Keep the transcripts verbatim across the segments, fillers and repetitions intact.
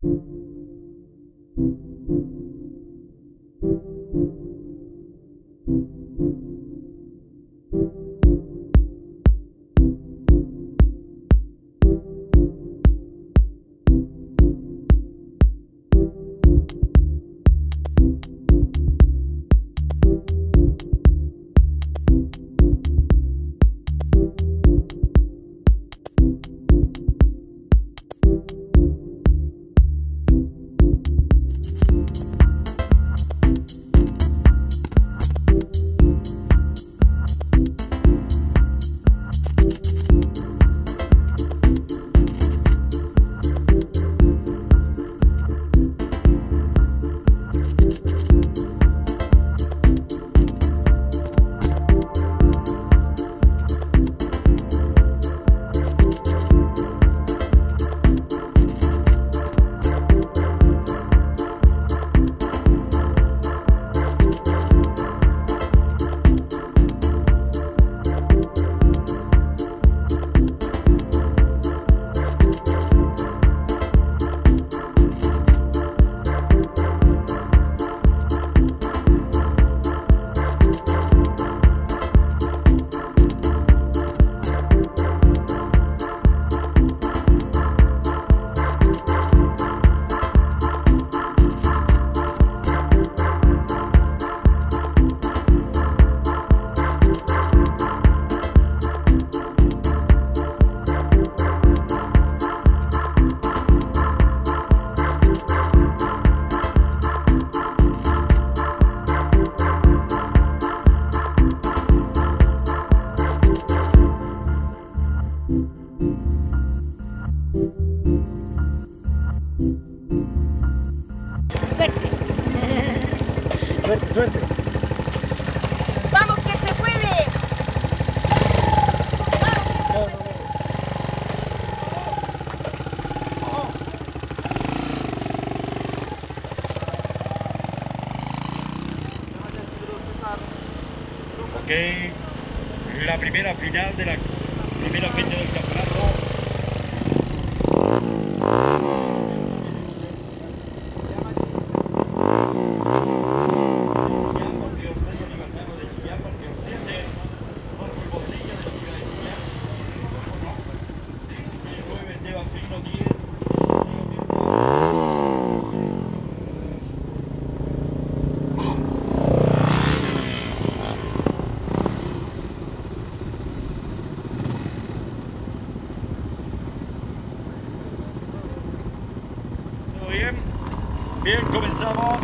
Suerte, suerte. ¡Vamos que se puede! Ok, la primera final de la primera fecha del campeonato. Bien, bien, comenzamos.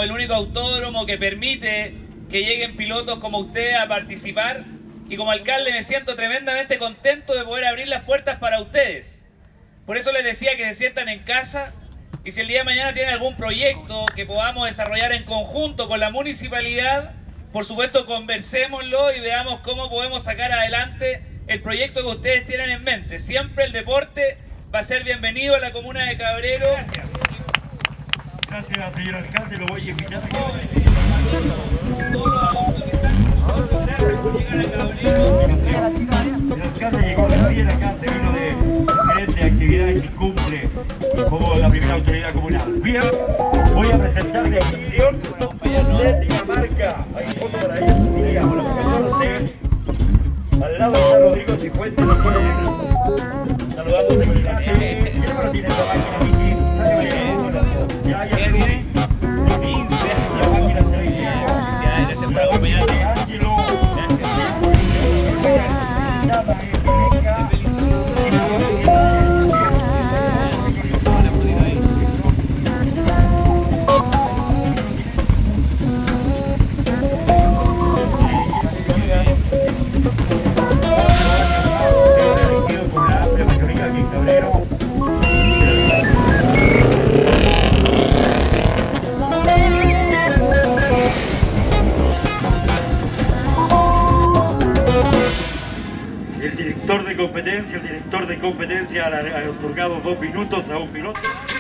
el único autódromo que permite que lleguen pilotos como usted a participar. Y como alcalde me siento tremendamente contento de poder abrir las puertas para ustedes. Por eso les decía que se sientan en casa y si el día de mañana tienen algún proyecto que podamos desarrollar en conjunto con la municipalidad, por supuesto conversémoslo y veamos cómo podemos sacar adelante el proyecto que ustedes tienen en mente. Siempre el deporte va a ser bienvenido a la comuna de Cabrero. Gracias. Gracias, señor alcalde, lo voy a invitar a que... Todos los adultos que están por llegar a Cabrero. El alcalde llegó recién acá, se vino de diferentes actividades y cumple como la primera autoridad comunal. Bien, voy a presentar la inscripción de Dinamarca. Hay foto por ahí, Cecilia, con los catorce. Al lado está Rodrigo Cifuentes, lo tiene saludando de gimnasia. ¿Quién no tiene esa máquina, Miki? Ya, ya. ¿Qué tiene? quince. La máquina está ahí. Felicidades, gracias por acompañarme. Ángelo. El director de competencia, el director de competencia ha otorgado dos minutos a un piloto.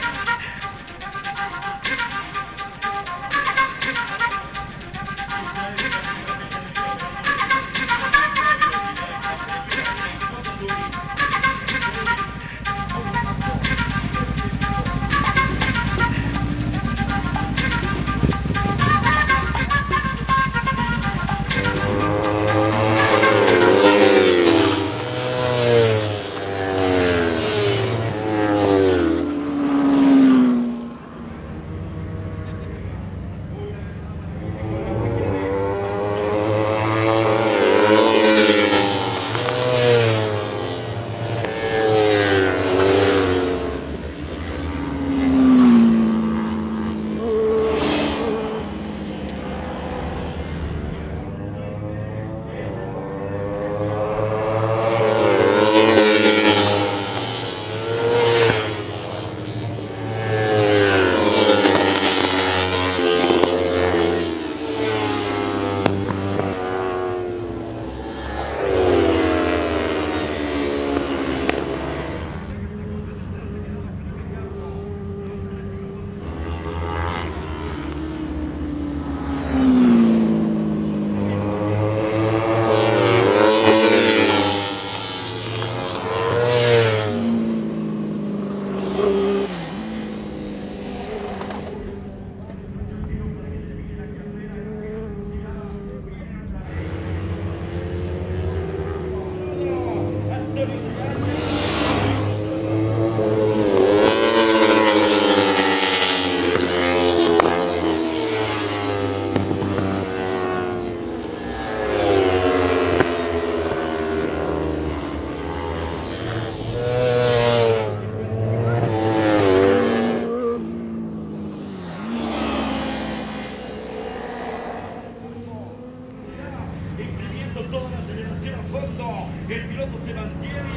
Toda la aceleración a fondo, el piloto se mantiene.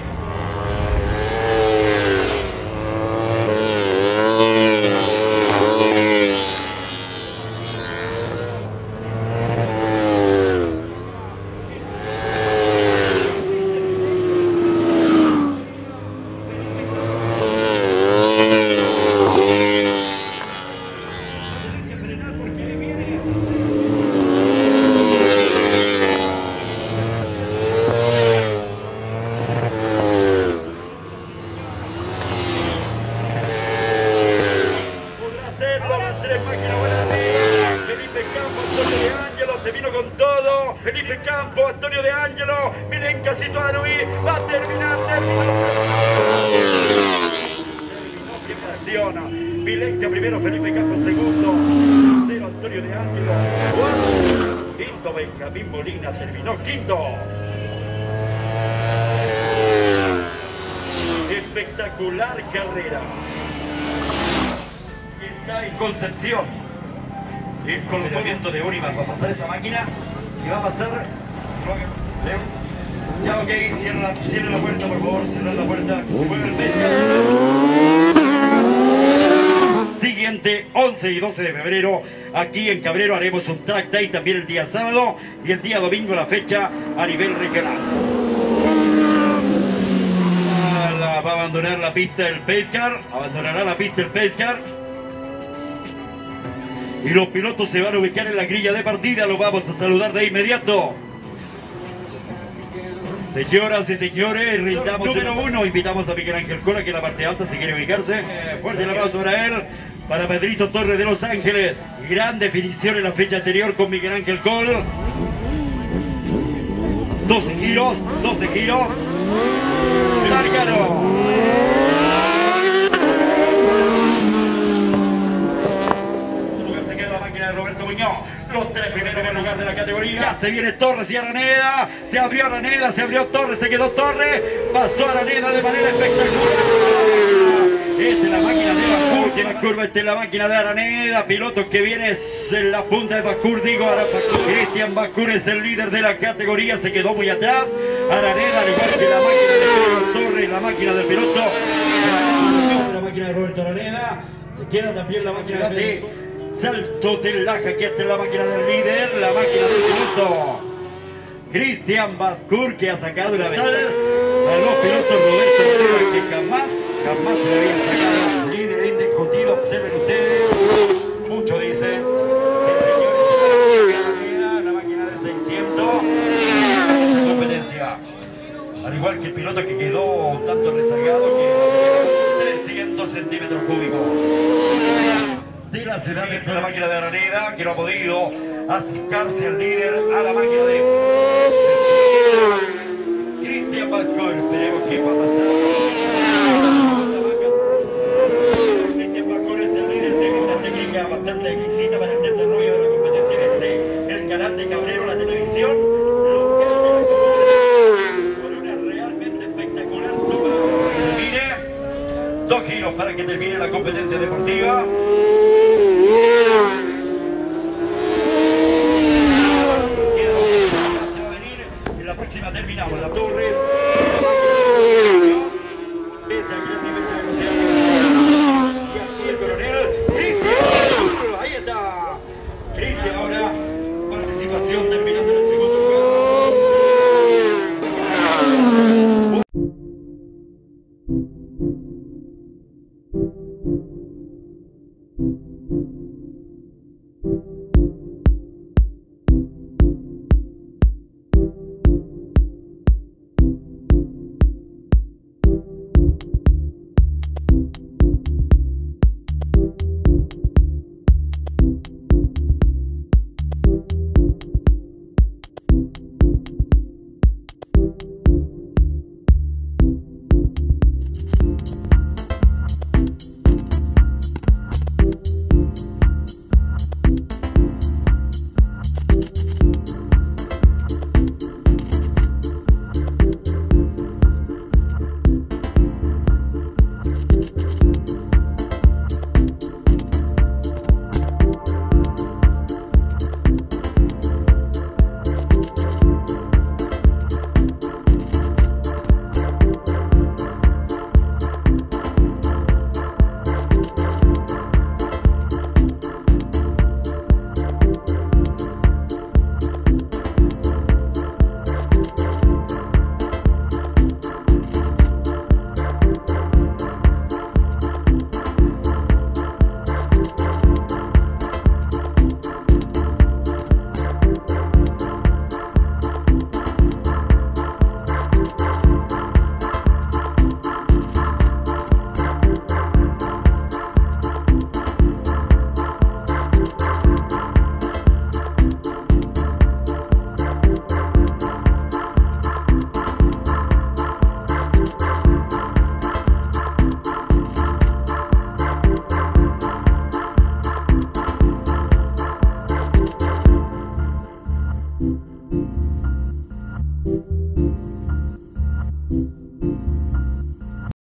Felipe Campo, Antonio De Angelo, miren Casito Arui, va a terminar, terminó. Terminó, Milenca primero, Felipe Campo segundo, tercero Antonio De Angelo, cuarto, quinto Benjamín Molina, terminó quinto. Espectacular carrera. Y está en Concepción. el colocamiento de Univac. Va a pasar esa máquina y va a pasar. Ya, ok, cierra, cierra la puerta, por favor, cierra la puerta. Se mueve el medio. Siguiente, once y doce de febrero, aquí en Cabrero haremos un track day también el día sábado y el día domingo la fecha a nivel regional. Va a abandonar la pista el Pace Car, abandonará la pista el Pace Car. Y los pilotos se van a ubicar en la grilla de partida, los vamos a saludar de inmediato. Señoras y señores, rindamos número uno, invitamos a Miguel Ángel Cola, que en la parte alta se quiere ubicarse. Eh, fuerte el aplauso para él, para Pedrito Torres de Los Ángeles. Gran definición en la fecha anterior con Miguel Ángel Col. doce giros, doce giros. ¡Lárgalo! Se queda la máquina de Roberto Muñoz. Los tres primeros en el lugar de la categoría. Ya se viene Torres y Araneda. Se abrió Araneda, se abrió Torres, se quedó Torres. Pasó Araneda de manera espectacular. Esta es la máquina de Bacur, que Bacur, esta es la máquina de Araneda. Piloto que viene en la punta de Bacur, digo, Cristian Bacur es el líder de la categoría, se quedó muy atrás. Araneda, al igual que la máquina de Pedro Torres, la máquina del piloto. La máquina de Roberto Araneda. Se queda también la máquina de Salto del Laja, que esta es la máquina del líder, la máquina del piloto Cristian Bacur, que ha sacado la ventaja a los pilotos Roberto Araneda, que jamás, jamás se le habían sacado. Líder indiscutido, observen ustedes, mucho dice. La máquina de seiscientos, competencia. Al igual que el piloto que quedó un tanto rezagado, que trescientos centímetros cúbicos. De la ciudad dentro de la máquina de Araneda, que no ha podido acercarse al líder, a la máquina de Cristian Bacur. Esperemos que va a pasar. Cristian Bacur es el líder, segunda técnica bastante exquisita para el desarrollo de la competencia desde el canal de Cabrero, la televisión local de la comunidad, con una realmente espectacular toma. Termine, dos giros para que termine la competencia deportiva. En la próxima terminamos la Torres. Pese al gran nivel de velocidad. Y aquí el coronel Cristian. Ahí está. Cristian ahora. Participación terminando en el segundo lugar. Thank you.